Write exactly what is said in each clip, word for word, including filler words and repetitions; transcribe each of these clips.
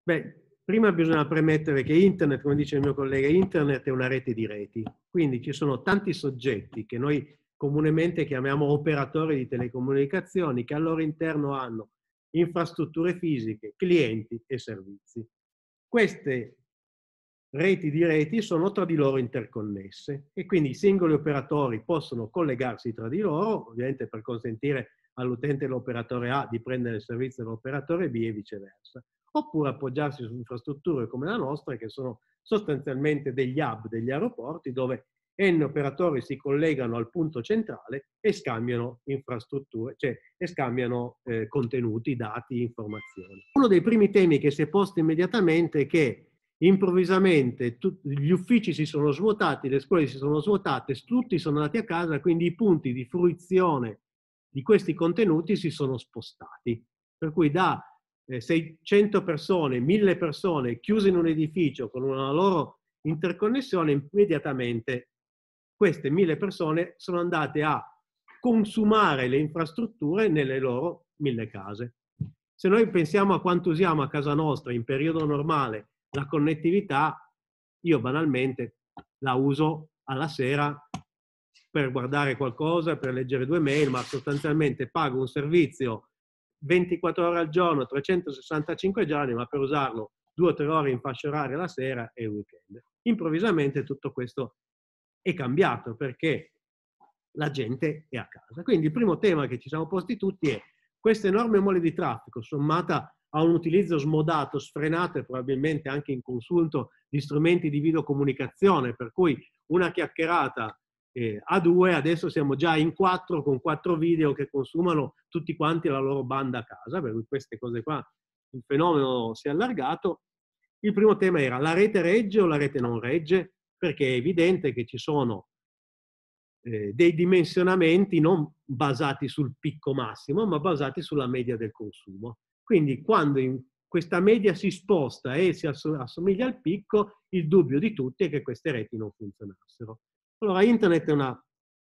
Beh, prima bisogna premettere che internet, come dice il mio collega, internet è una rete di reti. Quindi ci sono tanti soggetti che noi comunemente chiamiamo operatori di telecomunicazioni che al loro interno hanno infrastrutture fisiche, clienti e servizi. Queste reti di reti sono tra di loro interconnesse e quindi i singoli operatori possono collegarsi tra di loro, ovviamente per consentire all'utente dell'operatore A di prendere il servizio dell'operatore B e viceversa, oppure appoggiarsi su infrastrutture come la nostra che sono sostanzialmente degli hub degli aeroporti dove N operatori si collegano al punto centrale e scambiano infrastrutture, cioè e scambiano eh, contenuti, dati, informazioni. Uno dei primi temi che si è posto immediatamente è che improvvisamente tutti, gli uffici si sono svuotati, le scuole si sono svuotate, tutti sono andati a casa, quindi i punti di fruizione di questi contenuti si sono spostati. Per cui da eh, seicento persone, mille persone chiuse in un edificio con una loro interconnessione, immediatamente queste mille persone sono andate a consumare le infrastrutture nelle loro mille case. Se noi pensiamo a quanto usiamo a casa nostra in periodo normale la connettività, io banalmente la uso alla sera per guardare qualcosa, per leggere due mail, ma sostanzialmente pago un servizio ventiquattro ore al giorno, trecentosessantacinque giorni, ma per usarlo due o tre ore in fascia oraria la sera e il weekend. Improvvisamente tutto questo è cambiato perché la gente è a casa. Quindi il primo tema che ci siamo posti tutti è questa enorme mole di traffico sommata a un utilizzo smodato, sfrenato e probabilmente anche inconsulto di strumenti di videocomunicazione, per cui una chiacchierata eh, a due, adesso siamo già in quattro con quattro video che consumano tutti quanti la loro banda a casa, per cui queste cose qua, il fenomeno si è allargato. Il primo tema era la rete regge o la rete non regge, perché è evidente che ci sono eh, dei dimensionamenti non basati sul picco massimo, ma basati sulla media del consumo. Quindi quando in questa media si sposta e si assomiglia al picco, il dubbio di tutti è che queste reti non funzionassero. Allora, internet è una,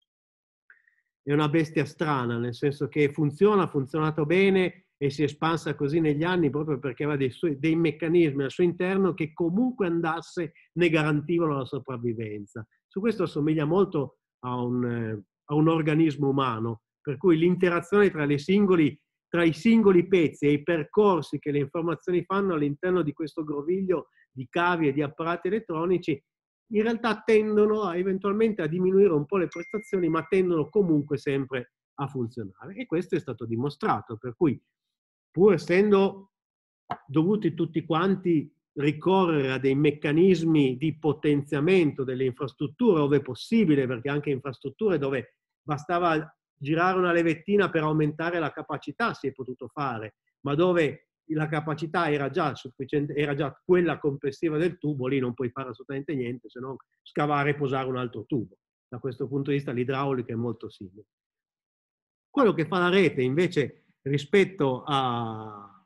è una bestia strana, nel senso che funziona, ha funzionato bene e si è espansa così negli anni proprio perché aveva dei, suoi, dei meccanismi al suo interno che comunque andasse ne garantivano la sopravvivenza. Su questo assomiglia molto a un, eh, a un organismo umano, per cui l'interazione tra, le singoli, tra i singoli pezzi e i percorsi che le informazioni fanno all'interno di questo groviglio di cavi e di apparati elettronici in realtà tendono a, eventualmente a diminuire un po' le prestazioni, ma tendono comunque sempre a funzionare. E questo è stato dimostrato, per cui pur essendo dovuti tutti quanti ricorrere a dei meccanismi di potenziamento delle infrastrutture, ove possibile, perché anche infrastrutture dove bastava girare una levettina per aumentare la capacità si è potuto fare, ma dove la capacità era già sufficiente, era già quella complessiva del tubo, lì non puoi fare assolutamente niente se non scavare e posare un altro tubo. Da questo punto di vista l'idraulica è molto simile. Quello che fa la rete invece rispetto a,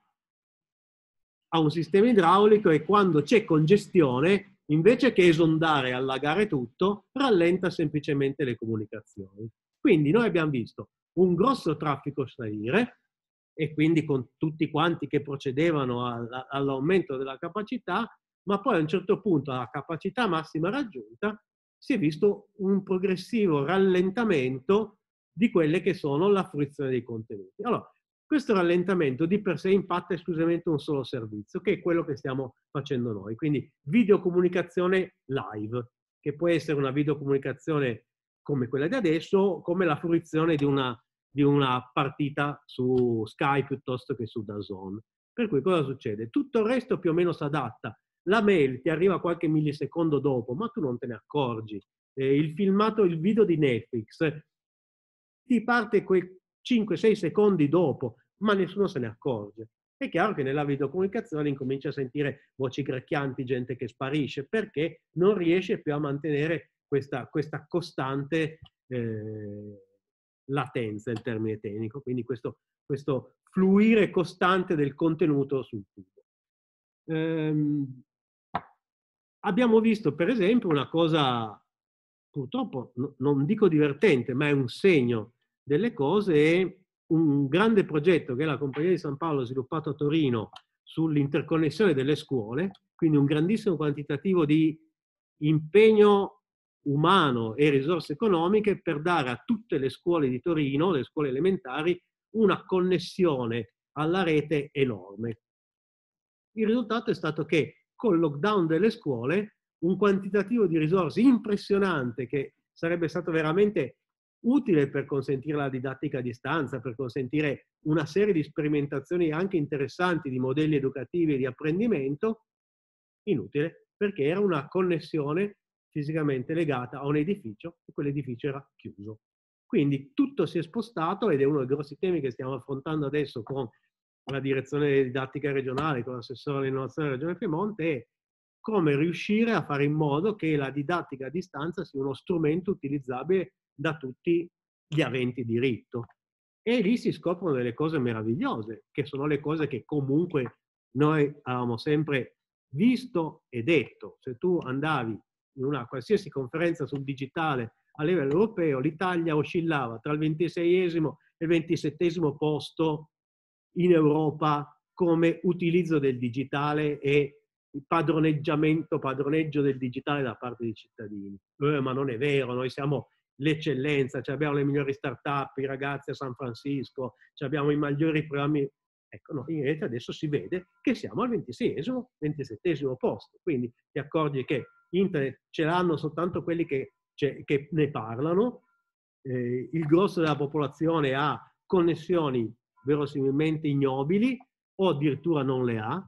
a un sistema idraulico è quando c'è congestione, invece che esondare e allagare tutto, rallenta semplicemente le comunicazioni. Quindi noi abbiamo visto un grosso traffico salire, e quindi con tutti quanti che procedevano all'aumento della capacità, ma poi a un certo punto, alla capacità massima raggiunta, si è visto un progressivo rallentamento di quelle che sono la fruizione dei contenuti. Allora, questo rallentamento di per sé impatta esclusivamente un solo servizio, che è quello che stiamo facendo noi, quindi videocomunicazione live, che può essere una videocomunicazione come quella di adesso, come la fruizione di una di una partita su Sky piuttosto che su DAZN. Per cui cosa succede? Tutto il resto più o meno si adatta. La mail ti arriva qualche millisecondo dopo, ma tu non te ne accorgi. Eh, il filmato, il video di Netflix ti parte quei cinque sei secondi dopo, ma nessuno se ne accorge. È chiaro che nella videocomunicazione incomincia a sentire voci gracchianti, gente che sparisce, perché non riesce più a mantenere questa, questa costante eh, latenza, il termine tecnico, quindi questo, questo fluire costante del contenuto sul tubo. Ehm, abbiamo visto per esempio una cosa purtroppo no, non dico divertente, ma è un segno delle cose, è un grande progetto che la Compagnia di San Paolo ha sviluppato a Torino sull'interconnessione delle scuole, quindi un grandissimo quantitativo di impegno umano e risorse economiche per dare a tutte le scuole di Torino, le scuole elementari, una connessione alla rete enorme. Il risultato è stato che con il lockdown delle scuole un quantitativo di risorse impressionante che sarebbe stato veramente utile per consentire la didattica a distanza, per consentire una serie di sperimentazioni anche interessanti di modelli educativi e di apprendimento, inutile, perché era una connessione fisicamente legata a un edificio e quell'edificio era chiuso. Quindi tutto si è spostato ed è uno dei grossi temi che stiamo affrontando adesso con la direzione didattica regionale, con l'assessore all'innovazione della Regione Piemonte, è come riuscire a fare in modo che la didattica a distanza sia uno strumento utilizzabile da tutti gli aventi diritto. E lì si scoprono delle cose meravigliose, che sono le cose che comunque noi avevamo sempre visto e detto. Se tu andavi in una qualsiasi conferenza sul digitale a livello europeo, l'Italia oscillava tra il ventiseiesimo e il ventisettesimo posto in Europa come utilizzo del digitale e il padroneggiamento, padroneggio del digitale da parte dei cittadini. Eh, ma non è vero, noi siamo l'eccellenza, cioè abbiamo le migliori start-up, i ragazzi a San Francisco, cioè abbiamo i migliori programmi. Ecco, no, in realtà adesso si vede che siamo al ventiseiesimo, ventisettesimo posto, quindi ti accorgi che internet ce l'hanno soltanto quelli che, cioè, che ne parlano, eh, il grosso della popolazione ha connessioni verosimilmente ignobili o addirittura non le ha,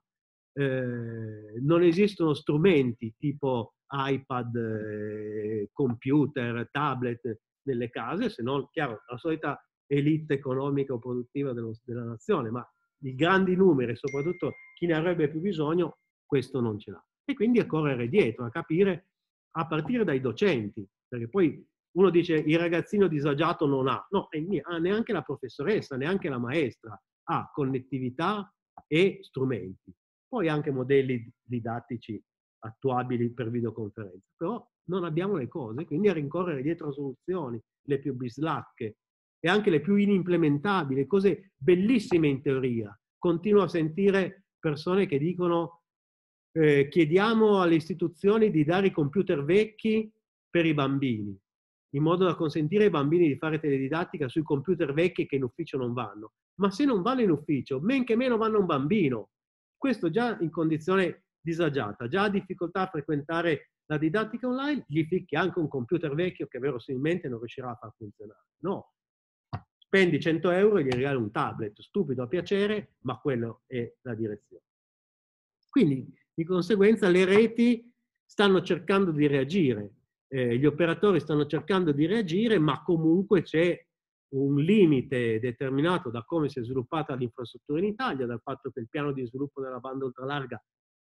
eh, non esistono strumenti tipo iPad, eh, computer, tablet nelle case, se non, chiaro, la solita elite economica o produttiva dello, della nazione, ma i grandi numeri, soprattutto chi ne avrebbe più bisogno, questo non ce l'ha. E quindi a correre dietro, a capire, a partire dai docenti, perché poi uno dice il ragazzino disagiato non ha, no, neanche la professoressa, neanche la maestra ha connettività e strumenti. Poi anche modelli didattici attuabili per videoconferenza, però non abbiamo le cose, quindi a rincorrere dietro soluzioni, le più bislacche e anche le più inimplementabili, cose bellissime in teoria. Continuo a sentire persone che dicono eh, chiediamo alle istituzioni di dare i computer vecchi per i bambini, in modo da consentire ai bambini di fare teledidattica sui computer vecchi che in ufficio non vanno. Ma se non vanno in ufficio, men che meno vanno un bambino. Questo già in condizione disagiata, già ha difficoltà a frequentare la didattica online, gli ficchi anche un computer vecchio che verosimilmente non riuscirà a far funzionare. No, spendi cento euro e gli regali un tablet, stupido a piacere, ma quello è la direzione. Quindi, di conseguenza, le reti stanno cercando di reagire, eh, gli operatori stanno cercando di reagire, ma comunque c'è un limite determinato da come si è sviluppata l'infrastruttura in Italia, dal fatto che il piano di sviluppo della banda ultralarga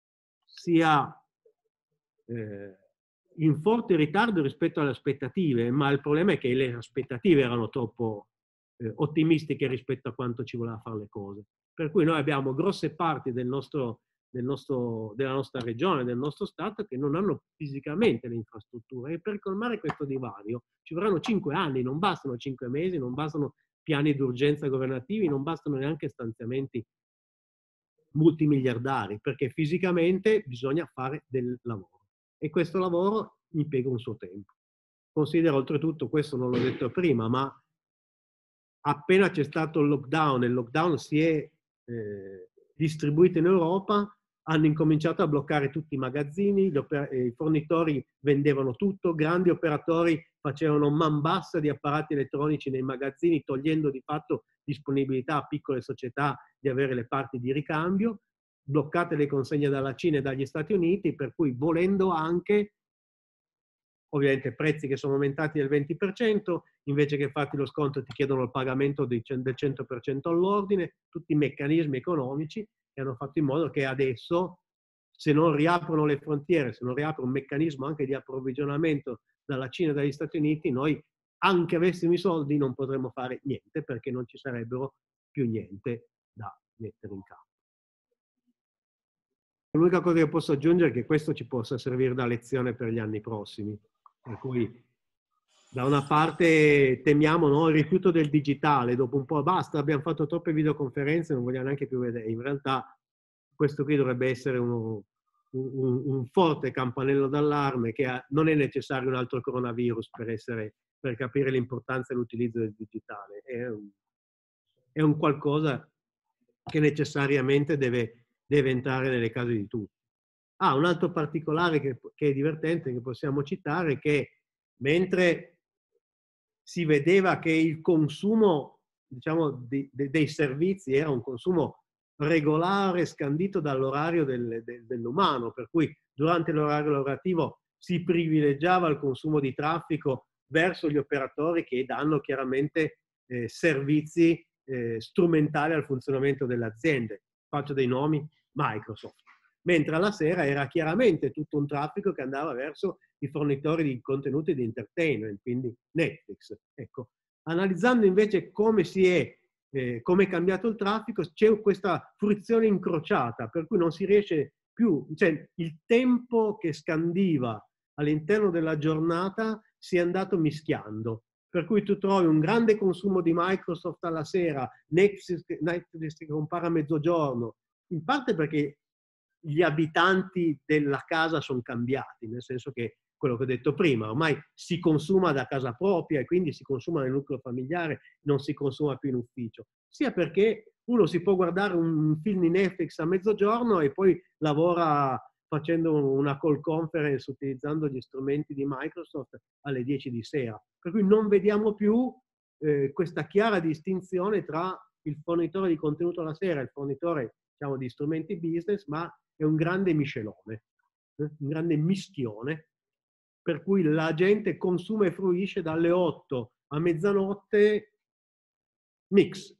sia eh, in forte ritardo rispetto alle aspettative, ma il problema è che le aspettative erano troppo eh, ottimistiche rispetto a quanto ci voleva fare le cose. Per cui noi abbiamo grosse parti del nostro, del nostro, della nostra regione, del nostro Stato, che non hanno fisicamente le infrastrutture e per colmare questo divario ci vorranno cinque anni, non bastano cinque mesi, non bastano piani d'urgenza governativi, non bastano neanche stanziamenti multimiliardari, perché fisicamente bisogna fare del lavoro e questo lavoro impiega un suo tempo. Considera oltretutto, questo non l'ho detto prima, ma appena c'è stato il lockdown e il lockdown si è eh, distribuito in Europa, hanno incominciato a bloccare tutti i magazzini, gli i fornitori vendevano tutto, grandi operatori facevano man bassa di apparati elettronici nei magazzini, togliendo di fatto disponibilità a piccole società di avere le parti di ricambio, bloccate le consegne dalla Cina e dagli Stati Uniti, per cui volendo anche, ovviamente prezzi che sono aumentati del venti per cento, invece che farti lo sconto ti chiedono il pagamento del cento per cento all'ordine, tutti i meccanismi economici che hanno fatto in modo che adesso, se non riaprono le frontiere, se non riapre un meccanismo anche di approvvigionamento dalla Cina e dagli Stati Uniti, noi, anche avessimo i soldi, non potremmo fare niente, perché non ci sarebbero più niente da mettere in campo. L'unica cosa che posso aggiungere è che questo ci possa servire da lezione per gli anni prossimi. Per cui, da una parte temiamo, no, il rifiuto del digitale, dopo un po' basta, abbiamo fatto troppe videoconferenze, non vogliamo neanche più vedere. In realtà questo qui dovrebbe essere uno, un, un forte campanello d'allarme, che ha, non è necessario un altro coronavirus per, essere, per capire l'importanza e l'utilizzo del digitale. È un, è un qualcosa che necessariamente deve, deve entrare nelle case di tutti. Ah, un altro particolare che, che è divertente, che possiamo citare, è che mentre si vedeva che il consumo, diciamo, di, de, dei servizi era un consumo regolare, scandito dall'orario del, del, dell'umano, per cui durante l'orario lavorativo si privilegiava il consumo di traffico verso gli operatori che danno chiaramente eh, servizi eh, strumentali al funzionamento delle aziende. Faccio dei nomi: Microsoft. Mentre alla sera era chiaramente tutto un traffico che andava verso i fornitori di contenuti di entertainment, quindi Netflix. Ecco, analizzando invece come si è, eh, come è cambiato il traffico, c'è questa fruizione incrociata, per cui non si riesce più, cioè il tempo che scandiva all'interno della giornata si è andato mischiando. Per cui tu trovi un grande consumo di Microsoft alla sera, Netflix, Netflix che compara a mezzogiorno, in parte perché gli abitanti della casa sono cambiati, nel senso che quello che ho detto prima, ormai si consuma da casa propria e quindi si consuma nel nucleo familiare, non si consuma più in ufficio, sia perché uno si può guardare un film di Netflix a mezzogiorno e poi lavora facendo una call conference utilizzando gli strumenti di Microsoft alle dieci di sera. Per cui non vediamo più eh, questa chiara distinzione tra il fornitore di contenuto alla sera e il fornitore, diciamo, di strumenti business, ma è un grande miscelone, eh? un grande mischione, per cui la gente consuma e fruisce dalle otto a mezzanotte mix,